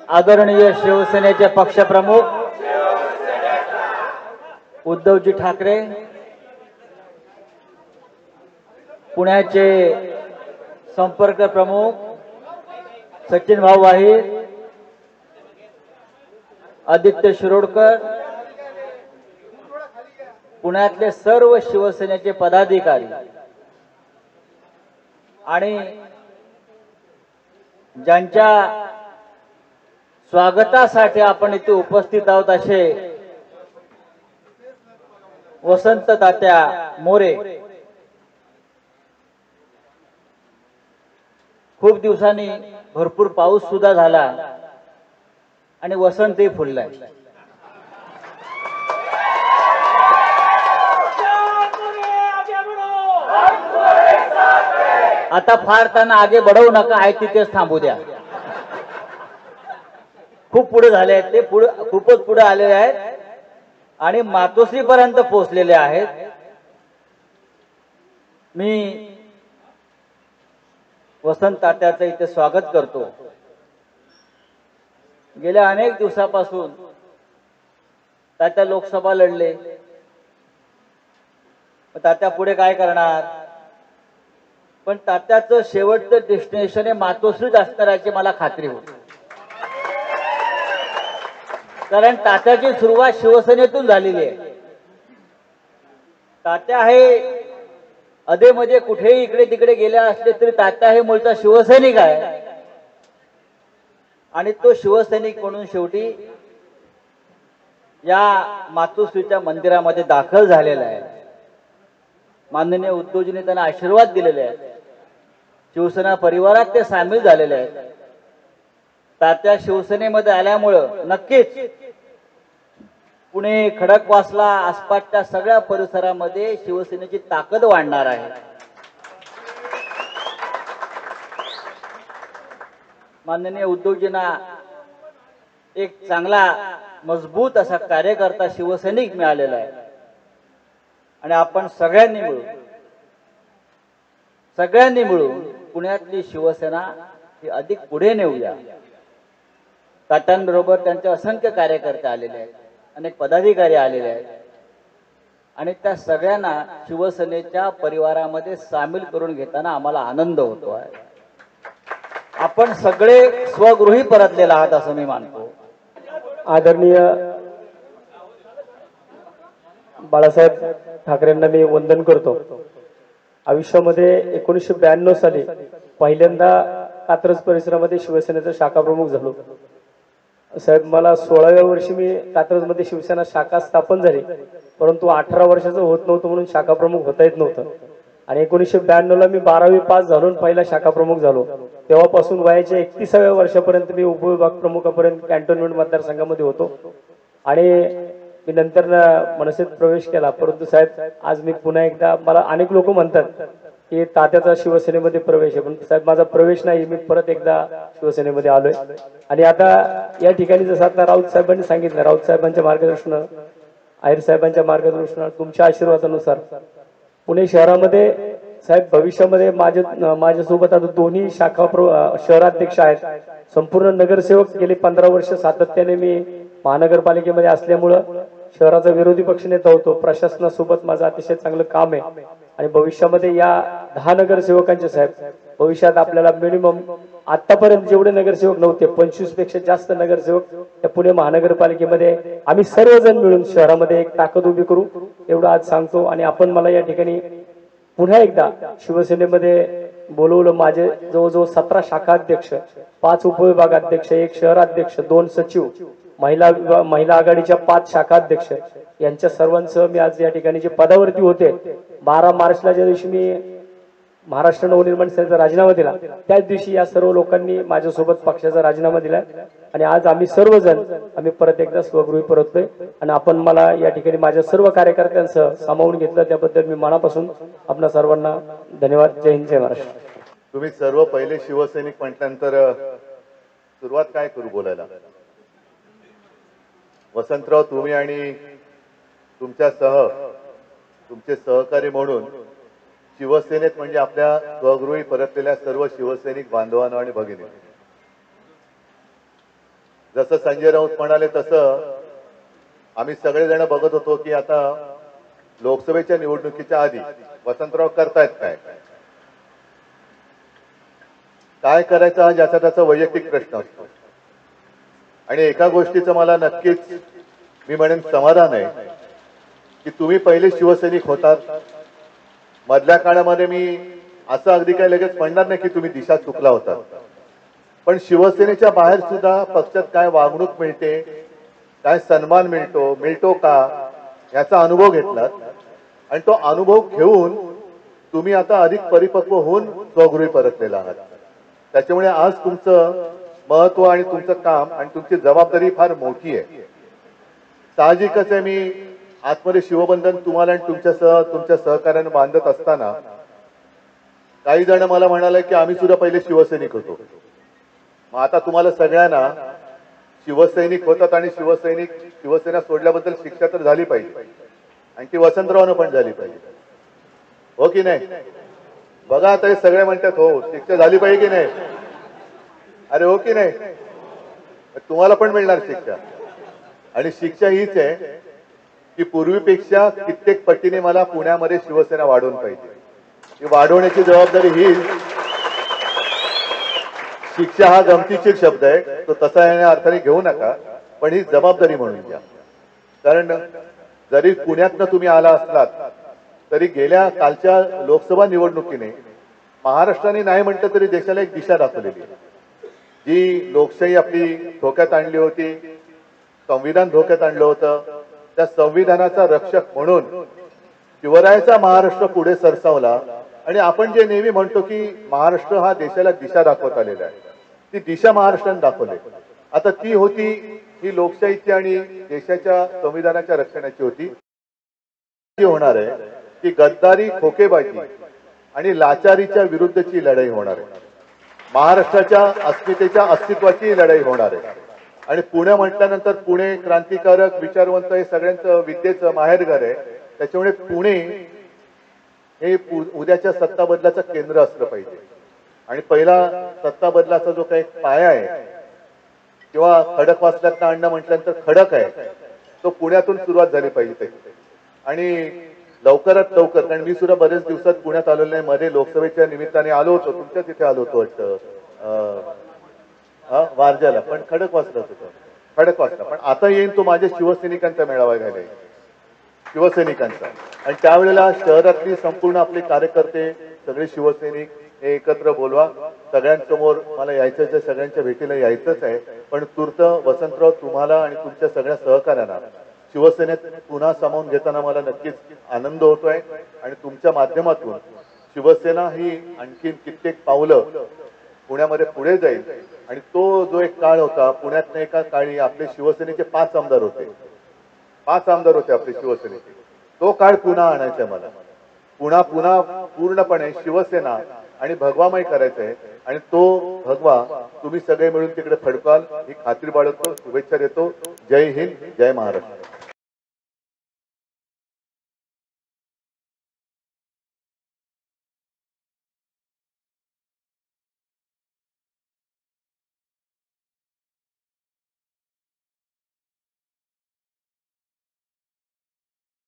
आदरणीय शिवसेनेचे पक्षप्रमुख उद्धवजी ठाकरे, पुण्याचे संपर्क प्रमुख सचिन भाऊ वाहीर, आदित्य शिरोडकर, पुण्यातले सर्व शिवसेनेचे पदाधिकारी आणि ज्यांच्या स्वागतासाठी आपण इथे उपस्थित आहोत असे वसंत तात्या मोरे, खूप दिवसांनी भरपूर पाऊस सुद्धा झाला आणि वसंतही फुललाय. आता फार त्यांना आगे बढवू नका, आहे तिथेच थांबू द्या. खूप पुढे झाले आहेत ते, खूपच पुढे आलेले आहेत आणि मातोश्री पर्यंत पोहोचलेले आहेत. मी वसंत तात्याचं इथे स्वागत करतो. गेल्या अनेक दिवसापासून तात्या लोकसभा लढले, तात्या पुढे काय करणार, पण तात्याचं शेवटचं डेस्टिनेशन हे मातोश्रीच असणार याची मला खात्री होती. कारण तात्याची सुरुवात शिवसेनेतून झालेली आहे. तात्या हे अधेमध्ये कुठेही इकडे तिकडे गेले असले तरी तात्या हे मूळचा शिवसैनिक आहे आणि तो शिवसैनिक म्हणून शेवटी या मातोश्रीच्या मंदिरामध्ये दाखल झालेला आहे. माननीय उद्धवजींनी त्यांना आशीर्वाद दिलेले आहेत. शिवसेना परिवारात ते सामील झालेले आहेत. तात्या शिवसेनेमध्ये आल्यामुळं नक्कीच पुणे, खडकवासला, आसपासच्या सगळ्या परिसरामध्ये शिवसेनेची ताकद वाढणार आहे. माननीय उद्धवजींना एक चांगला मजबूत असा कार्यकर्ता शिवसैनिक मिळालेला आहे आणि आपण सगळ्यांनी मिळून पुण्यातली शिवसेना ही अधिक पुढे नेऊया. तात्यांबरोबर त्यांचे असंख्य कार्यकर्ते आलेले आहेत, अनेक पदाधिकारी आलेले आहेत आणि त्या सगळ्यांना शिवसेनेच्या परिवारामध्ये सामील करून घेताना आम्हाला आनंद होतो आहे. आपण सगळे स्वगृही परतलेला आहात असं मी मानतो. आदरणीय बाळासाहेब ठाकरेंना मी वंदन करतो. आयुष्यामध्ये 1992 साली पहिल्यांदा कात्रज परिसरामध्ये शिवसेनेचा शाखा प्रमुख झालो. साहेब, मला 16व्या वर्षी मी कात्रजमध्ये शिवसेना शाखा स्थापन झाली, परंतु 18 वर्षाचं होत नव्हतं म्हणून शाखा प्रमुख होता येत नव्हतं. आणि 1992 ला मी 12वी पास झालो, पहिला शाखा प्रमुख झालो. तेव्हापासून वयाच्या 31व्या वर्षापर्यंत मी उपविभाग प्रमुखापर्यंत कॅन्टोन्मेंट मतदारसंघामध्ये होतो आणि मी नंतर मनसेत प्रवेश केला. परंतु साहेब, आज मी पुन्हा एकदा, मला अनेक लोक म्हणतात की तात्याचा शिवसेनेमध्ये प्रवेश आहे, पण साहेब माझा प्रवेश नाही. मी परत एकदा शिवसेनेमध्ये आलोय आणि आता या ठिकाणी जसं आता राऊत साहेबांनी सांगितलं, राऊत साहेबांच्या मार्गदर्शनानं, आहिर साहेबांच्या मार्गदर्शनानं, तुमच्या आशीर्वादानुसार पुणे शहरामध्ये साहेब भविष्यामध्ये माझ्यासोबत आता दोन्ही शाखा शहराध्यक्ष आहेत. संपूर्ण नगरसेवक गेली 15 वर्ष सातत्याने मी महानगरपालिकेमध्ये असल्यामुळं शहराचा विरोधी पक्षनेता होतो. प्रशासनासोबत माझं अतिशय चांगलं काम आहे आणि भविष्यामध्ये या 10 नगरसेवकांचे साहेब भविष्यात आपल्याला मिनिमम आतापर्यंत जेवढे नगरसेवक नव्हते 25 पेक्षा जास्त नगरसेवक त्या पुणे महानगरपालिकेमध्ये आम्ही सर्वजण मिळून शहरामध्ये एक ताकद उभी करू एवढं आज सांगतो. आणि आपण मला या ठिकाणी पुन्हा एकदा शिवसेनेमध्ये बोलवलं. माझे जवळजवळ 17 शाखा अध्यक्ष, 5 उपविभाग अध्यक्ष, 1 शहराध्यक्ष, 2 सचिव, महिला आघाडीच्या 5 शाखा अध्यक्ष यांच्या सर्वांसह मी आज या ठिकाणी जे पदावरती होते, 12 मार्चला ज्या दिवशी मी महाराष्ट्र नवनिर्माण सेनेचा राजीनामा दिला त्याच दिवशी या सर्व लोकांनी माझ्यासोबत पक्षाचा राजीनामा दिला आणि आज आम्ही सर्वजण परत एकदा स्वगृही परतलोय आणि आपण मला या ठिकाणी माझ्या सर्व कार्यकर्त्यांसह सामावून घेतलं त्याबद्दल मी मनापासून आपल्या सर्वांना धन्यवाद. जय हिंद, जय महाराष्ट्र. तुम्ही सर्व पहिले शिवसैनिक म्हटल्यानंतर सुरुवात काय करू बोलायला? वसंतराव, तुम्ही आणि तुमच्यासह तुमचे सहकारी म्हणून शिवसेनेत म्हणजे आपल्या स्वगृही परतलेल्या सर्व शिवसैनिक बांधवांनो आणि भगिनी, जसं संजय राऊत म्हणाले तसं आम्ही सगळेजण बघत होतो की आता लोकसभेच्या निवडणुकीच्या आधी वसंतराव करतायत काय करायचं हा ज्याचा त्याचा वैयक्तिक प्रश्न असतो. आणि एका गोष्टीचं मला नक्कीच मी म्हणेन समाधान आहे की तुम्ही पहिले शिवसैनिक होतात. मधल्या काळामध्ये मी असं अगदी काय लगेच म्हणणार नाही की तुम्ही दिशा चुकला होता, पण शिवसेनेच्या बाहेर सुद्धा पक्षात काय वागणूक मिळते, काय सन्मान मिळतो का याचा अनुभव घेतलात. आणि तो अनुभव घेऊन तुम्ही आता अधिक परिपक्व होऊन स्वगृही परतलेला आहात. त्याच्यामुळे आज तुमचं महत्व आणि तुमचं काम आणि तुमची जबाबदारी फार मोठी आहे. साहजिकच आहे, मी आतमध्ये शिवबंधन तुम्हाला आणि तुमच्या सहकार्याने बांधत असताना काही जण मला म्हणाले की आम्ही सुद्धा पहिले शिवसैनिक होतो. मग आता तुम्हाला सगळ्यांना शिवसैनिक होतात आणि शिवसेना सोडल्याबद्दल शिक्षा तर झाली पाहिजे आणि ती वसंतरावनं पण झाली पाहिजे, हो की नाही? बघा आता हे सगळे म्हणतात हो शिक्षा झाली पाहिजे की नाही, अरे हो की नाही? तुम्हाला पण मिळणार शिक्षा. आणि शिक्षा हीच आहे की पूर्वीपेक्षा कित्येक पटीने मला पुण्यामध्ये शिवसेना वाढवून पाहिजे. ही वाढवण्याची जबाबदारी ही, शिक्षा हा गमतीशीर शब्द आहे, तो तसा या अर्थाने घेऊ नका, पण ही जबाबदारी म्हणून घ्या. कारण जरी पुण्यातनं तुम्ही आला असलात तरी गेल्या कालच्या लोकसभा निवडणुकीने महाराष्ट्राने नाही म्हटलं तरी देशाला एक दिशा दाखवलेली आहे. जी लोकशाही आपली धोक्यात आणली होती, संविधान धोक्यात आणलं होतं, त्या संविधानाचा रक्षक म्हणून शिवरायाचा महाराष्ट्र पुढे सरसावला. आणि आपण जे नेहमी म्हणतो की महाराष्ट्र हा देशाला दिशा दाखवत आलेला आहे, ती दिशा महाराष्ट्राने दाखवली. आता ती होती ही लोकशाहीची आणि देशाच्या संविधानाच्या रक्षणाची होती. होणार आहे की गद्दारी, खोकेबाजी आणि लाचारीच्या विरुद्धची लढाई होणार आहे. महाराष्ट्राच्या अस्मितेच्या अस्तित्वाची लढाई होणार आहे. आणि पुणे म्हटल्यानंतर पुणे क्रांतिकारक, विचारवंत हे सगळ्यांचं विद्येचं माहेरघर आहे. त्याच्यामुळे पुणे हे उद्याच्या सत्ता बदलाचं केंद्र असलं पाहिजे. आणि पहिला सत्ता बदलाचा जो काही पाया आहे किंवा खडकवासल्यातनं आणणं म्हटल्यानंतर खडक आहे, तो पुण्यातून सुरुवात झाली पाहिजे. आणि लवकरात लवकर, कारण मी सुद्धा बरेच दिवसात पुण्यात आलेलो नाही, मध्ये लोकसभेच्या निमित्ताने आलो होतो, तुमच्या तिथे आलो होतो वाटतं वारजाला, पण खडकवासला होतो, खडकवासला. पण आता येईन तो माझ्या शिवसैनिकांचा मेळावा घ्यायला, शिवसैनिकांचा. आणि त्यावेळेला शहरातली संपूर्ण आपले कार्यकर्ते, सगळे शिवसैनिक हे एकत्र बोलवा. सगळ्यांसमोर मला यायचंच आहे, सगळ्यांच्या भेटीला यायचंच आहे. पण तूर्त वसंतराव, तुम्हाला आणि तुमच्या सगळ्या सहकार्यांना शिवसेनेत पुन्हा सामावून घेताना मला नक्कीच आनंद होतोय. आणि तुमच्या माध्यमातून शिवसेना ही आणखी कित्येक पावलं पुण्यामध्ये पुढे जाईल. आणि तो जो एक काळ होता पुण्यात, एका काळी आपले शिवसेनेचे 5 आमदार होते, 5 आमदार होते आपले शिवसेनेचे. तो काळ पुन्हा आणायचा मला, पुन्हा पूर्णपणे शिवसेना आणि भगवामय करायचं आहे. आणि तो भगवा तुम्ही सगळे मिळून तिकडे फडकाल ही खात्री बाळगतो. शुभेच्छा देतो. जय हिंद, जय महाराष्ट्र.